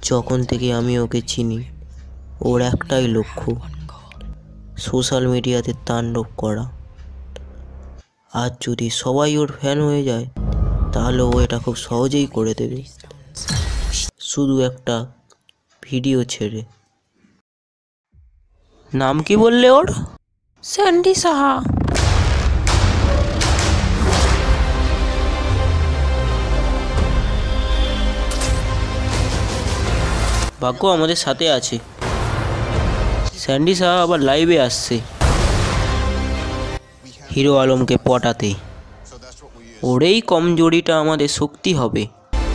যখন থেকে আমি ওকে চিনি ওর একটাই লক্ষ্য, সোশ্যাল মিডিয়াতে তাণ্ডব করা। আর যদি সবাই ওর ফ্যান হয়ে যায় তাহলে ও এটা খুব সহজেই করে দেবে, শুধু একটা ভিডিও ছেড়ে। নাম কি বললে ওর? স্যান্ডি সাহা। ভাগ্য আমাদের সাথে আছে। স্যান্ডি সাহা আবার লাইভে আসছে হিরো আলমকে পটাতে। ওর এই কমজোরিটা আমাদের শক্তি হবে।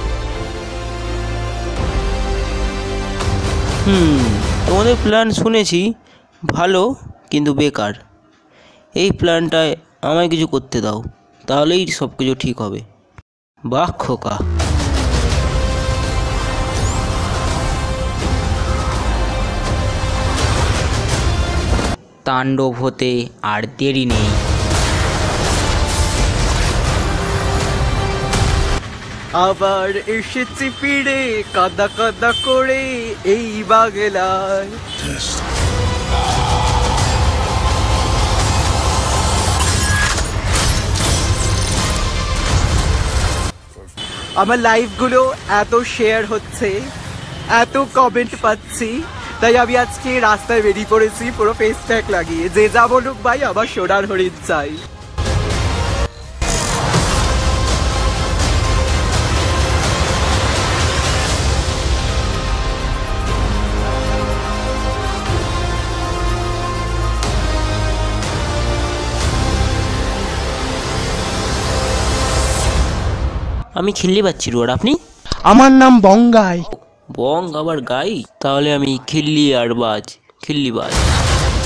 তোমাদের প্ল্যান শুনেছি ভালো, কিন্তু বেকার। এই প্ল্যানটায় আমায় কিছু করতে দাও, তাহলেই সব কিছু ঠিক হবে। বাহ খোকা। তাণ্ডব হতে আর দেরি নেই। আবার এসেছি ফিরে কাদা কাদা করে এই বাগলায়। আমার লাইভগুলো এত শেয়ার হচ্ছে, এত কমেন্ট পাচ্ছি, তাই আমি আজকে রাস্তায় বেরিয়ে পড়েছি পুরো ফেস প্যাক লাগিয়ে। যে যা বলুক ভাই, আমার সোনার হরিণ চাই। আমি খিল্লিবাজ চিরু, আর আপনি? আমার নাম বঙ্গাই। বং আবার গাই? তাহলে আমি খিল্লিবাজ।